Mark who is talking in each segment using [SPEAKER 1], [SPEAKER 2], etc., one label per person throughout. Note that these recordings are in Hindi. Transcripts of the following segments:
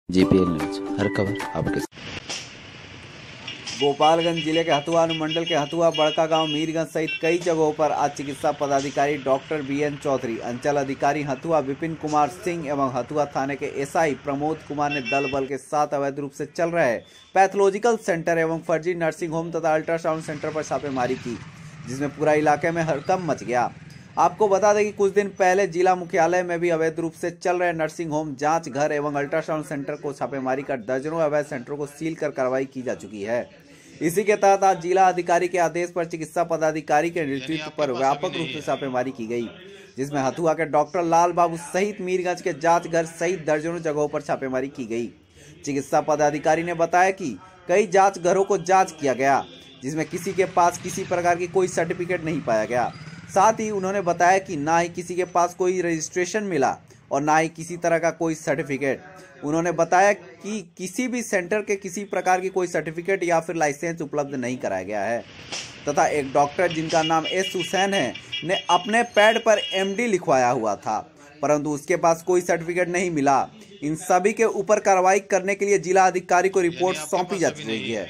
[SPEAKER 1] जीपीएल न्यूज, हर खबर आपके साथ।
[SPEAKER 2] गोपालगंज जिले के हथुआ अनुमंडल के हथुआ बड़का गांव मीरगंज सहित कई जगहों पर आज चिकित्सा पदाधिकारी डॉक्टर बीएन चौधरी, अंचल अधिकारी हथुआ विपिन कुमार सिंह एवं हथुआ थाने के एसआई प्रमोद कुमार ने दल बल के साथ अवैध रूप से चल रहे पैथोलॉजिकल सेंटर एवं फर्जी नर्सिंग होम तथा अल्ट्रासाउंड सेंटर पर छापेमारी की, जिसमें पूरा इलाके में हड़कंप मच गया। आपको बता दें कि कुछ दिन पहले जिला मुख्यालय में भी अवैध रूप से चल रहे नर्सिंग होम, जांच घर एवं अल्ट्रासाउंड सेंटर को छापेमारी कर दर्जनों अवैध सेंटरों को सील कर कार्रवाई की जा चुकी है। इसी के तहत आज जिला अधिकारी के आदेश पर चिकित्सा पदाधिकारी के नेतृत्व पर व्यापक रूप से छापेमारी की गई, जिसमें हथुआ के डॉक्टर लाल बाबू सहित मीरगंज के जांच घर सहित दर्जनों जगहों पर छापेमारी की गई। चिकित्सा पदाधिकारी ने बताया कि कई जांच घरों को जांच किया गया, जिसमें किसी के पास किसी प्रकार की कोई सर्टिफिकेट नहीं पाया गया। साथ ही उन्होंने बताया कि ना ही किसी के पास कोई रजिस्ट्रेशन मिला और ना ही किसी तरह का कोई सर्टिफिकेट। उन्होंने बताया कि किसी भी सेंटर के किसी प्रकार की कोई सर्टिफिकेट या फिर लाइसेंस उपलब्ध नहीं कराया गया है तथा एक डॉक्टर जिनका नाम एस हुसैन है ने अपने पैड पर एमडी लिखवाया हुआ था, परंतु उसके पास कोई सर्टिफिकेट नहीं मिला। इन सभी के ऊपर कार्रवाई करने के लिए जिला अधिकारी को रिपोर्ट सौंपी जा चुकी है।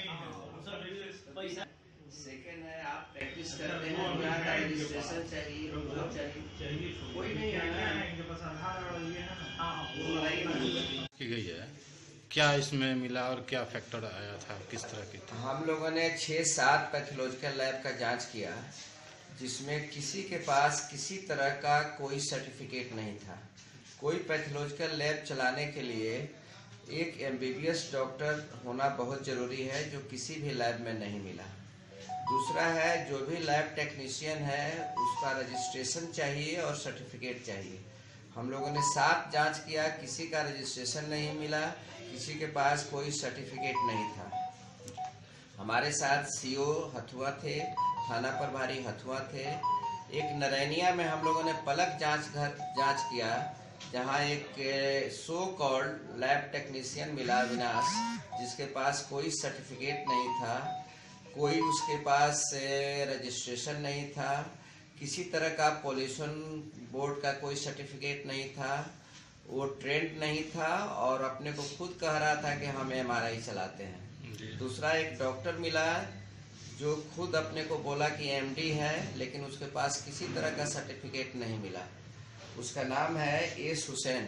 [SPEAKER 3] की गई है, क्या इसमें मिला और क्या फैक्टर आया था, किस तरह की था?
[SPEAKER 4] हम लोगों ने 6-7 पैथोलॉजिकल लैब का जांच किया, जिसमें किसी के पास किसी तरह का कोई सर्टिफिकेट नहीं था। कोई पैथोलॉजिकल लैब चलाने के लिए एक एमबीबीएस डॉक्टर होना बहुत ज़रूरी है, जो किसी भी लैब में नहीं मिला। दूसरा है, जो भी लैब टेक्नीशियन है उसका रजिस्ट्रेशन चाहिए और सर्टिफिकेट चाहिए। हम लोगों ने 7 जांच किया, किसी का रजिस्ट्रेशन नहीं मिला, किसी के पास कोई सर्टिफिकेट नहीं था। हमारे साथ सीओ हथुआ थे, थाना प्रभारी हथुआ थे। एक नरैनिया में हम लोगों ने पलक जांच किया, जहां एक सो कॉल्ड लैब टेक्नीशियन मिला विनाश, जिसके पास कोई सर्टिफिकेट नहीं था, कोई उसके पास रजिस्ट्रेशन नहीं था, किसी तरह का पॉल्यूशन बोर्ड का कोई सर्टिफिकेट नहीं था, वो ट्रेंड नहीं था और अपने को खुद कह रहा था कि हम एमआरआई चलाते हैं। दूसरा एक डॉक्टर मिला जो खुद अपने को बोला कि एमडी है, लेकिन उसके पास किसी तरह का सर्टिफिकेट नहीं मिला। उसका नाम है एस हुसैन।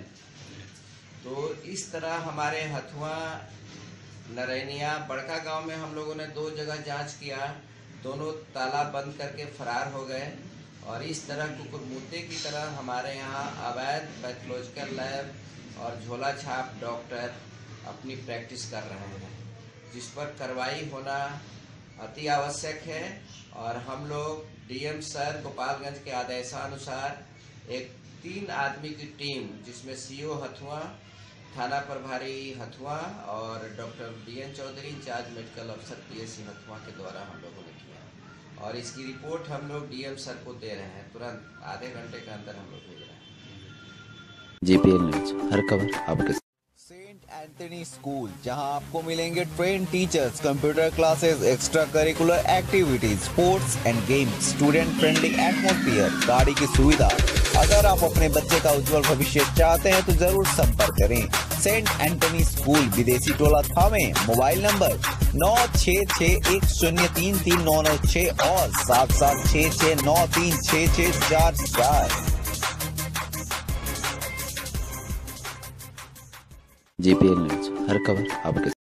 [SPEAKER 4] तो इस तरह हमारे हथुआ, नरैनिया, बड़का गांव में हम लोगों ने 2 जगह जांच किया, दोनों ताला बंद करके फरार हो गए। और इस तरह कुकुरमुत्ते की तरह हमारे यहाँ अवैध पैथोलॉजिकल लैब और झोला छाप डॉक्टर अपनी प्रैक्टिस कर रहे हैं, जिस पर कार्रवाई होना अति आवश्यक है। और हम लोग डीएम सर गोपालगंज के आदेशानुसार एक 3 आदमी की टीम, जिसमें सीओ हथुआ, थाना प्रभारी हथुआ और doctor BN Chaudhary, incharge medical अफसर पीएससी हथुआ के द्वारा हम लोगों ने किया। और इसकी रिपोर्ट हम लोग डीएम सर को दे रहे हैं, तुरंत आधे घंटे के अंदर हम लोग भेज रहे हैं।
[SPEAKER 1] जीपीएल न्यूज, हर खबर आपके साथ।
[SPEAKER 2] सेंट एंथनी स्कूल, जहां आपको मिलेंगे train teachers, computer classes, extra curricular activities, sports and games, student friendly atmosphere, गाड़ी की सुविधा। अगर आप अपने बच्चे का उज्जवल भविष्य चाहते हैं तो जरूर संपर्क करें। सेंट एंथनी स्कूल, विदेशी टोला थामे, मोबाइल नंबर 9661033996 और 7766936644।
[SPEAKER 1] जीपीएल न्यूज, हर खबर आपके साथ।